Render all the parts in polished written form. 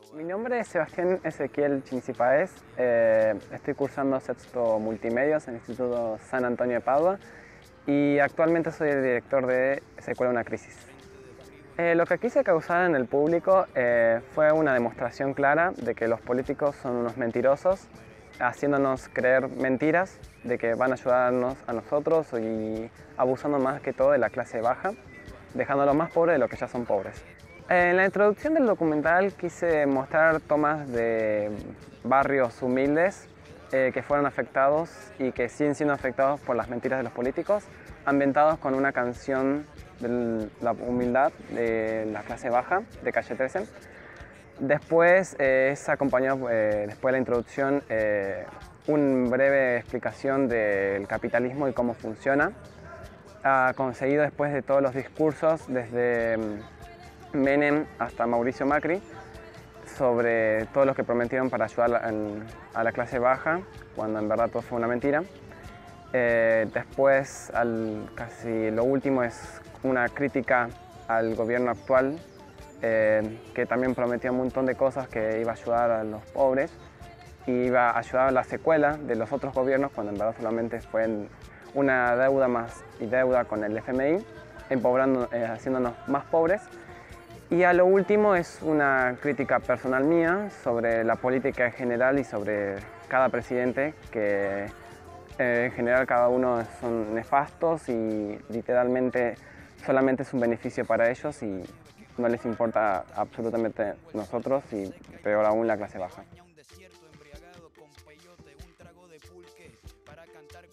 Mi nombre es Sebastián Ezequiel Chincipáez, estoy cursando sexto multimedios en el Instituto San Antonio de Padua y actualmente soy el director de Secuela una crisis. Lo que quise causar en el público fue una demostración clara de que los políticos son unos mentirosos, haciéndonos creer mentiras de que van a ayudarnos a nosotros y abusando más que todo de la clase baja, dejándolos más pobres de los que ya son pobres. En la introducción del documental quise mostrar tomas de barrios humildes que fueron afectados y que siguen siendo afectados por las mentiras de los políticos, ambientados con una canción de la humildad de la clase baja de Calle 13. Después es acompañado, después de la introducción, una breve explicación del capitalismo y cómo funciona, conseguido después de todos los discursos desde Menem hasta Mauricio Macri, sobre todo lo que prometieron para ayudar a la clase baja, cuando en verdad todo fue una mentira. Después, casi lo último es una crítica al gobierno actual, que también prometió un montón de cosas, que iba a ayudar a los pobres y iba a ayudar a la secuela de los otros gobiernos, cuando en verdad solamente fue una deuda más y deuda con el FMI, haciéndonos más pobres. Y a lo último es una crítica personal mía sobre la política en general y sobre cada presidente, que en general cada uno son nefastos y literalmente solamente es un beneficio para ellos y no les importa absolutamente nosotros y peor aún la clase baja.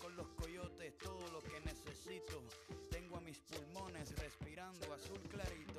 Tengo a mis pulmones respirando azul clarito.